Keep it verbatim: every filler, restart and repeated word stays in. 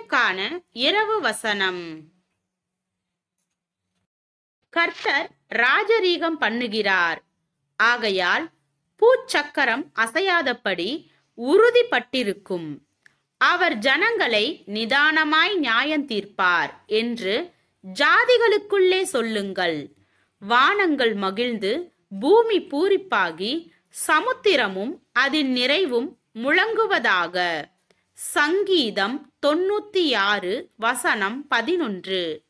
இன்றைக்கான இரவு வசனம். கர்த்தர் ராஜரீகம் பண்ணுகிறார், ஆகையால் பூச்சக்கரம் அசையாதபடி உறுதிப்பட்டிருக்கும். அவர் ஜனங்களை நிதானமாய் நியாயம் தீர்ப்பார் என்று ஜாதிகளுக்குள்ளே சொல்லுங்கள். வானங்கள் மகிழ்ந்து பூமி பூரிப்பாகி சமுத்திரமும் அதன் நிறைவும் முழங்குவதாக. சங்கீதம் தொண்ணூத்தி ஆறு வசனம் பதினொன்று.